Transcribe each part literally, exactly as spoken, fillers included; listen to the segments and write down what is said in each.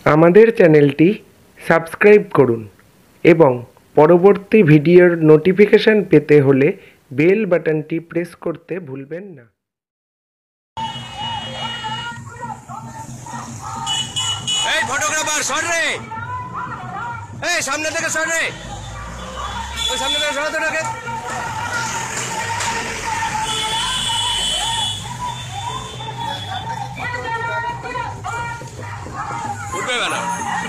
আমাদের চ্যানেলটি সাবস্ক্রাইব করুন এবং পরবর্তী ভিডিওর নোটিফিকেশন পেতে হলে বেল বাটনটি প্রেস করতে ভুলবেন না। এই ফটোগ্রাফার সর রে, এই সামনে থেকে সর রে, ওই সামনে থেকে সরাতে রাখে। উঠবে বেলা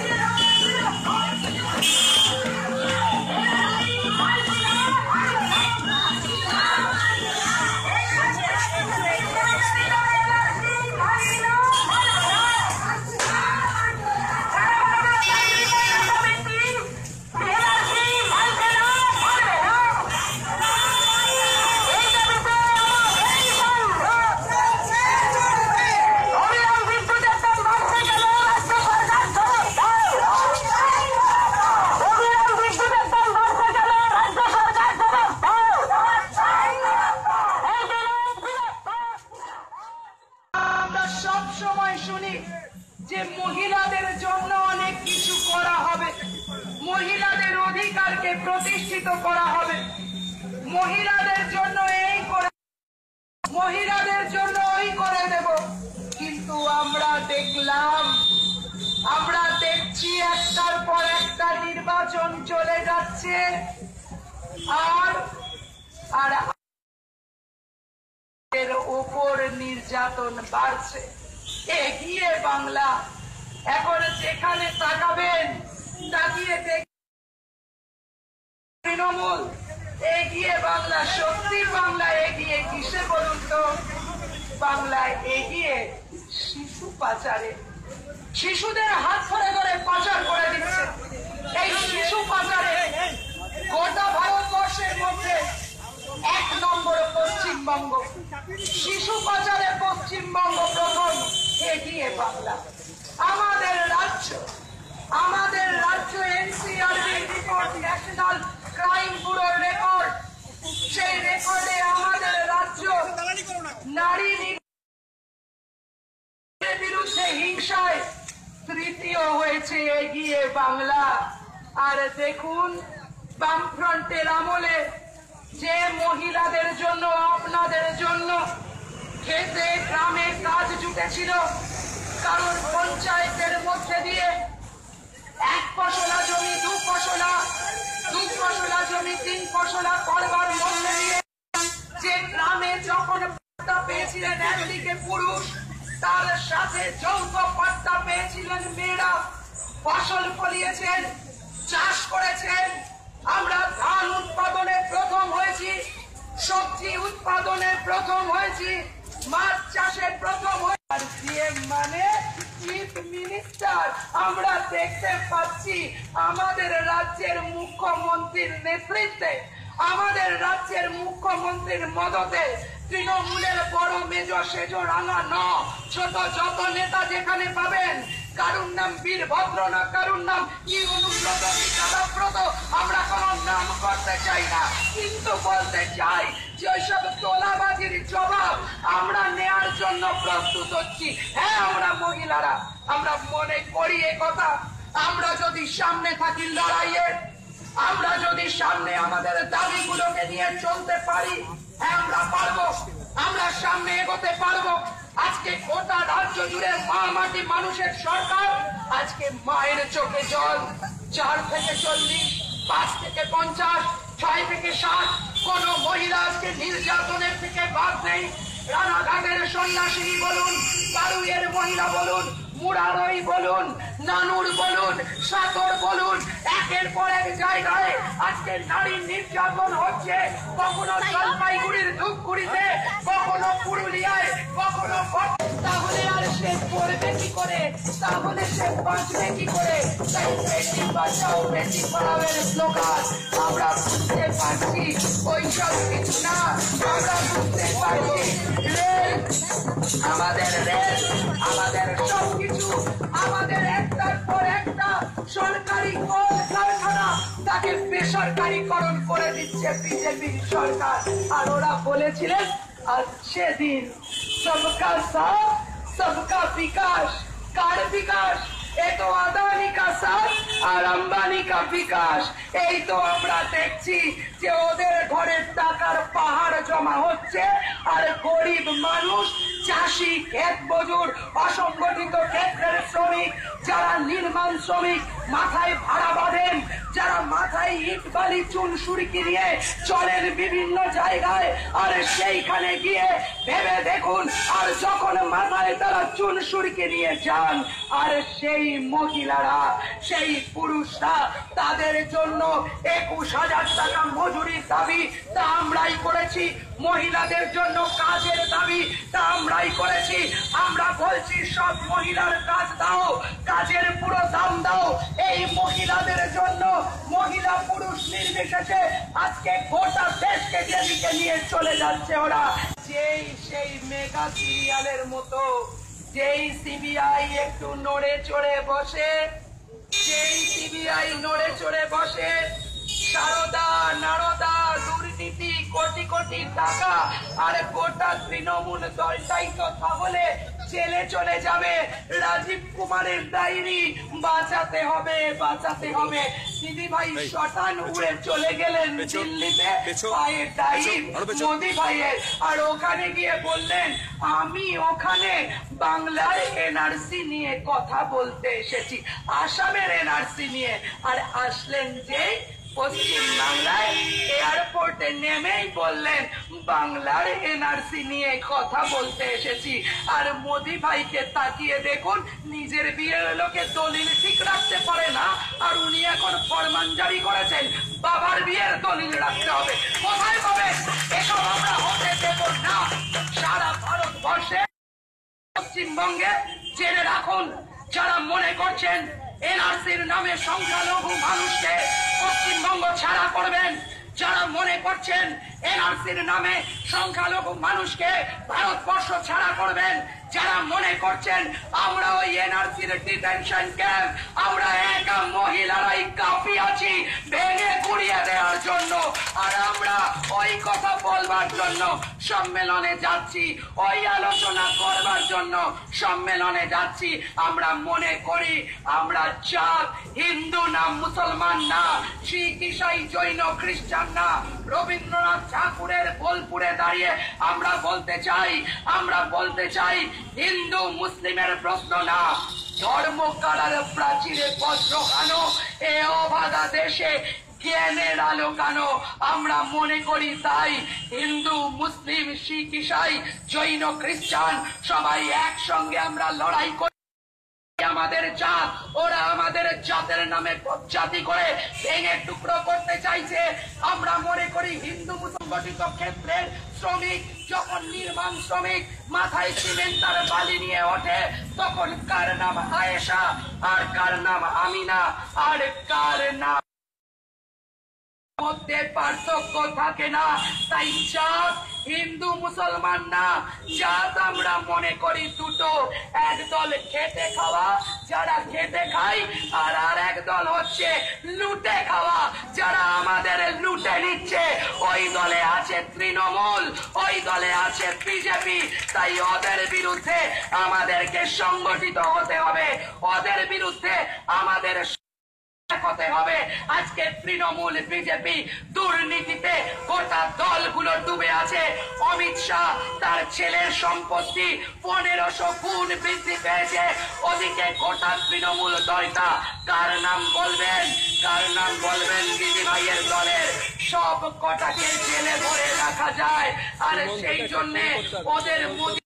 যে মহিলাদের জন্য অনেক কিছু করা হবে, মহিলাদের অধিকারকে প্রতিষ্ঠিত করা হবে, মহিলাদের জন্য এই করে, মহিলাদের জন্য ওই করে দেব। কিন্তু আমরা দেখলাম, আমরা দেখছি একটার পর একটা নির্বাচন চলে যাচ্ছে, আর আর এর উপর নির্যাতন বাড়ছে। এগিয়ে বাংলা, এখন যেখানে তাকাবেন তাকিয়ে দেখ তৃণমূল। এগিয়ে বাংলা, সত্যি বাংলা এগিয়ে কিসে বলুন তো? বাংলায় এগিয়ে শিশু পাচারে, শিশুদের হাত ধরে ধরে পাচার করে দিচ্ছে। এই শিশু পাচারে গোটা ভারতবর্ষের মধ্যে এক নম্বর পশ্চিমবঙ্গ, শিশু পাচারে পশ্চিমবঙ্গ প্রথম। এগিয়ে বাংলা আমাদের রাজ্য, আমাদের রাজ্য এনসিআরবি রিপোর্ট, ন্যাশনাল ক্রাইম ব্যুরোর রেকর্ড, সেই রেকর্ডে আমাদের রাজ্য নারী বিরুদ্ধে হিংসায় তৃতীয় হয়েছে। এগিয়ে বাংলা। আর দেখুন, বামফ্রন্টের আমলে যে মহিলাদের জন্য, আপনাদের জন্য খেতে গ্রামে কাজ জুটেছিল, কারণ পঞ্চায়েতের মধ্যে দিয়ে এক ফসলা জমি দু ফসলা, দু ফসলা জমি তিন ফসলা করবার মধ্যে দিয়ে যে গ্রামে যখন পাট্টা পেয়েছিলেন একদিকে পুরুষ, তার সাথে যৌথ পাট্টা পেয়েছিলেন মেয়েরা। ফসল ফলিয়েছেন, চাষ করেছেন, আমরা ধান উৎপাদনে প্রথম হয়েছি, সবজি উৎপাদনে প্রথম হয়েছি, মাছ চাষে প্রথম হয়েছি। আর সিএম মানে চিফ মিনিস্টার। আমরা দেখতে পাচ্ছি আমাদের রাজ্যের মুখ্যমন্ত্রীর নেতৃত্বে, আমাদের রাজ্যের মুখ্যমন্ত্রীর মদতে তৃণমূলের বড় মেজ সেজ রাঙা ন ছোট যত নেতা যেখানে পাবেন, কারুর নাম বীরভদ্র না কারুর নাম কি অনুব্রত কি দাদাব্রত, আমরা কোন নাম করতে চাই না, কিন্তু বলতে চাই যে ওইসব তোলাবাজির জবাব আমরা নেয়ার জন্য প্রস্তুত হচ্ছি। হ্যাঁ, আমরা মহিলারা আমরা মনে করি এ কথা, আমরা যদি সামনে থাকি লড়াইয়ে, আমরা যদি সামনে আমাদের দাবিগুলোকে নিয়ে চলতে পারি, হ্যাঁ আমরা পারবো, আমরা সামনে এগোতে পারবো। আজকে গোটা রাজ্য জুড়ে মা মাটি মানুষের সরকার, আজকে মায়ের চোখে জল। চার থেকে চল্লিশ, পাঁচ থেকে পঞ্চাশ, ছয় থেকে ষাট, কোন মহিলা আজকে নির্যাতনের থেকে বাদ নেই। রানাঘাটের সন্ন্যাসী বলুন, বারুইয়ের মহিলা বলুন, মুরারই বলুন, নানুর বলুন, সাতর বলুন, একের পর এক জায়গায় আজকে নারী নির্যাতন হচ্ছে। কখনো জলপাইগুড়ির ধূপগুড়িতে, কখনো পুরুলিয়ায়, কখনো। তাহলে আর সে পড়বে কি করে, তাহলে সে বাঁচবে কি করে? তাই বেটি বাঁচাও বেটি পড়াবের স্লোগান আমরা বুঝতে পারছি ওইসব কিছু না। আমরা বুঝতে পারছি রেল, আমাদের রেল, আমাদের সবকিছু, আমাদের একটার পর একটা সরকারি কল কারখানা তাকে বেসরকারিকরণ করে দিচ্ছে বিজেপির সরকার। আর ওরা বলেছিলেন আর সেদিন सबका साथ सबका विकास, कार विकास, ये तो आता আর আম্বানি কা বিকাশ। এই তো আমরা দেখছি যে ওদের ঘরের টাকার পাহাড় জমা হচ্ছে, আর গরিব মানুষ, চাষি, ক্ষেত মজুর, অসংগঠিত ক্ষেত্রের শ্রমিক, যারা নির্মাণ শ্রমিক, মাথায় ভাড়া বাঁধেন, যারা মাথায় ইট বালি চুন সুরকি নিয়ে চলেন বিভিন্ন জায়গায়, আর সেইখানে গিয়ে ভেবে দেখুন, আর যখন মাথায় তারা চুন সুরকি নিয়ে যান, আর সেই মহিলারা, সেই পুরুষরা, তাদের জন্য একুশ হাজার টাকা মজুরির দাবি, তা আমরাই করেছি। মহিলাদের জন্য কাজের দাবি, তা আমরাই করেছি। আমরা বলছি সব মহিলার কাজ দাও, কাজের পুরো দাম দাও। এই মহিলাদের জন্য, মহিলা পুরুষ নির্বিশেষে আজকে গোটা দেশকে যেদিকে নিয়ে চলে যাচ্ছে ওরা, যেই সেই মেগা সিরিয়ালের মতো, যেই সিবিআই একটু নড়ে চড়ে বসে, যেই সিবিআই নড়ে চড়ে বসে, সারদা নারদা দুর্নীতি, কোটি কোটি টাকা, আর গোটা তৃণমূল দলটাই তো তাহলে জেলে চলে যাবে। রাজীব কুমারের ডায়েরি বাঁচাতে হবে, বাঁচাতে হবে। দিদি ভাই শটান উড়ে চলে গেলেন দিল্লিতে, পায়ে ডাইভ মোদি ভাইয়ের, আর ওখানে গিয়ে বললেন আমি ওখানে বাংলার এনআরসি নিয়ে কথা বলতে এসেছি, আসামের এনআরসি নিয়ে। আর আসলেন যে পশ্চিম বাংলায় এয়ারপোর্টে নেমেই বললেন বাংলার এনআরসি নিয়ে কথা বলতে এসেছি। আর মোদি ভাইকে তাকিয়ে দেখুন, নিজের বিয়ের লোকে দলিল ঠিক রাখতে পারে না, আর উনি এখন ফরমান জারি করেছেন বাবার বিয়ের দলিল রাখতে হবে। কোথায় পাবে? এসব আমরা হতে দেব না। সারা ভারতবর্ষে, পশ্চিমবঙ্গে জেনে রাখুন, যারা মনে করছেন এনআরসির নামে সংখ্যালঘু মানুষকে পশ্চিমবঙ্গ ছাড়া করবেন, যারা মনে করছেন এনআরসির নামে সংখ্যালঘু মানুষকে ভারতবর্ষ ছাড়া করবেন, যারা মনে করছেন আমরা ওই এনআরসির ডিটেনশন ক্যাম্প, আমরা একা মহিলারাই কাফি আছি ভেঙে গুড়িয়ে দেওয়ার জন্য, আর আমরা ওই কথা বলবার জন্য সম্মেলনে যাচ্ছি, ওই আলোচনা করবার জন্য সম্মেলনে যাচ্ছি। আমরা মনে করি আমরা জাত, হিন্দু না, মুসলমান না, শিখ, ইসাই, জৈন, খ্রিস্টান না। রবীন্দ্রনাথ ঠাকুরের বোলপুরে দাঁড়িয়ে আমরা বলতে চাই, আমরা বলতে চাই হিন্দু মুসলিমের প্রশ্ন না, ধর্ম কালার প্রাচীরে বজ্র খানো, এ অবাধা দেশে জ্ঞানের আলো কানো। আমরা মনে করি তাই হিন্দু, মুসলিম, শিখ, ইসাই, জৈন, খ্রিস্টান সবাই একসঙ্গে আমরা লড়াই করি। আমাদের জাত, ওরা আমাদের জাতের নামে জাতি করে ভেঙে টুকরো করতে চাইছে। আমরা মনে করি হিন্দু মুসলমানিত ক্ষেত্রের শ্রমিক যখন নির্মাণ শ্রমিক মাথায় সিমেন্ট আর বালি নিয়ে ওঠে, তখন কার নাম আয়েশা, আর কার নাম আমিনা, আর কার নাম মধ্যে পার্থক্য থাকে না। তাই জাত হিন্দু মুসলমান না, জাত আমরা মনে করি দুটো, একদল খেতে খাওয়া যারা খেতে খায়, আর আর একদল হচ্ছে লুটে খাওয়া যারা আমাদের লুটে নিচ্ছে। ওই দলে আছে তৃণমূল, ওই দলে আছে বিজেপি। তাই ওদের বিরুদ্ধে আমাদেরকে সংগঠিত হতে হবে, ওদের বিরুদ্ধে আমাদের হতে হবে। আজকে তৃণমূল, বিজেপি দুর্নীতিতে গোটা দলগুলো ডুবে আছে। অমিত শাহ তার ছেলের সম্পত্তি পনেরোশো গুণ বৃদ্ধি পেয়েছে, ওদিকে গোটা তৃণমূল দলটা কার নাম বলবেন, কার নাম বলবেন? দিদি ভাইয়ের দলের সব কটাকে জেলে ভরে রাখা যায়। আর সেই জন্যে ওদের মোদি,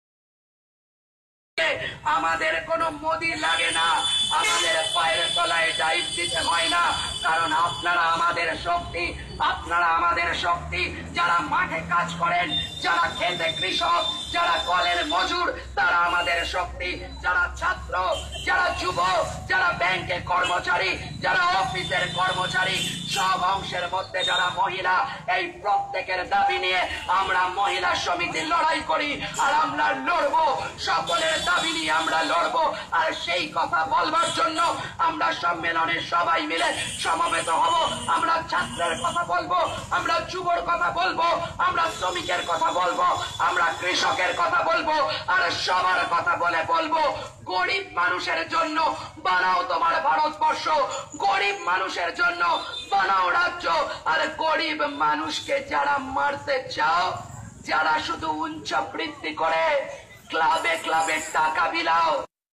আমাদের কোনো মোদি লাগে না, আমাদের পায়ের তলায় ডাইভ দিতে হয় না, কারণ আপনারা আমাদের শক্তি, আপনারা আমাদের শক্তি। যারা মাঠে কাজ করেন, যারা খেতে কৃষক, যারা কলের মজুর, তারা আমাদের শক্তি। যারা ছাত্র, যারা যুবক, যারা ব্যাংকে কর্মচারী, যারা অফিসের কর্মচারী, সব অংশের মধ্যে যারা মহিলা, এই প্রত্যেকের দাবি নিয়ে আমরা মহিলা সমিতি লড়াই করি। আর আমরা লড়বো, সকলের দাবি নিয়ে আমরা লড়বো। আর সেই কথা বলবার জন্য আমরা সম্মেলনে সবাই মিলে সমবেত হব। আমরা ছাত্রের কথা বলবো, আমরা যুবর কথা বলবো, আমরা শ্রমিকের কথা বলবো, আমরা কৃষকের কথা বলবো, আর সবার কথা বলে বলবো গরিব মানুষের জন্য বানাও তোমার ভারতবর্ষ, গরিব মানুষের জন্য বানাও রাজ্য। আর গরিব মানুষকে যারা মারতে চাও, যারা শুধু উচ্চ বৃদ্ধি করে ক্লাবে ক্লাবে টাকা বিলাও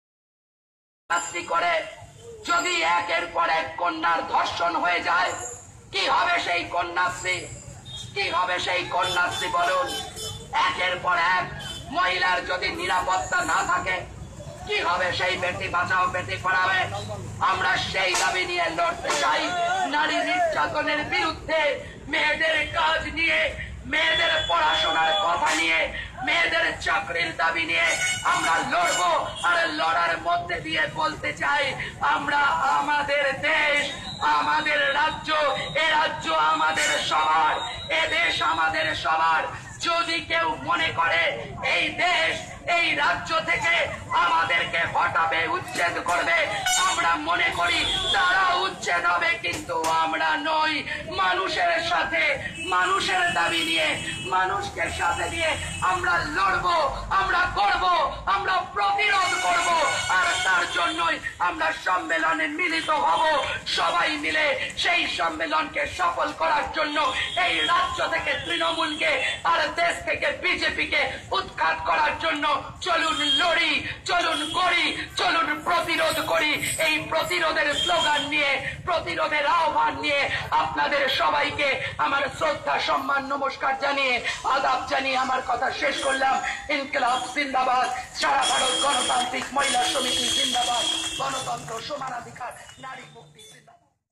করে, যদি একের পর এক কন্যার ধর্ষণ হয়ে যায়, কি হবে সেই কন্যাশ্রী? কি হবে সেই কন্যাশ্রী বলুন? একের পর এক মহিলার যদি নিরাপত্তা না থাকে, কি হবে সেই বেটি বাঁচাও বেটি পড়াবে? আমরা সেই দাবি নিয়ে লড়তে চাই, নারী নির্যাতনের বিরুদ্ধে, মেয়েদের কাজ নিয়ে, মেয়েদের পড়াশোনার কথা নিয়ে, মেয়েদের চাকরির দাবি নিয়ে আমরা লড়বো। আর লড়ার মধ্যে দিয়ে বলতে চাই, আমরা আমাদের দেশ, আমাদের রাজ্য, এ রাজ্য আমাদের সবার, এ দেশ আমাদের সবার। যদি কেউ মনে করে এই দেশ, এই রাজ্য থেকে আমাদেরকে হটাবে, উচ্ছেদ করবে, আমরা মনে করি তারা উচ্ছেদ হবে, কিন্তু আমরা নই। মানুষের সাথে, মানুষের দাবি নিয়ে, মানুষকে সাথে নিয়ে আমরা লড়বো, আমরা করব, আমরা প্রতিরোধ করব। আর তার জন্যই আমরা সম্মেলনে মিলিত হব, সবাই মিলে সেই সম্মেলনকে সফল করার জন্য এই রাজ্য থেকে তৃণমূলকে আর দেশ থেকে বিজেপিকে উৎখাত করার জন্য চলুন লড়ি, চলুন করি, চলুন প্রতিরোধ করি। এই প্রতিরোধের স্লোগান নিয়ে, প্রতিরোধের আহ্বান নিয়ে আপনাদের সবাইকে আমার শ্রদ্ধা, সম্মান, নমস্কার জানিয়ে, আদাব জানিয়ে আমার কথা শেষ করলাম। ইনকিলাব জিন্দাবাদ, সারা ভারত গণতান্ত্রিক মহিলা সমিতি জিন্দাবাদ, গণতন্ত্র, সমানাধিকার, নারী মুক্তি।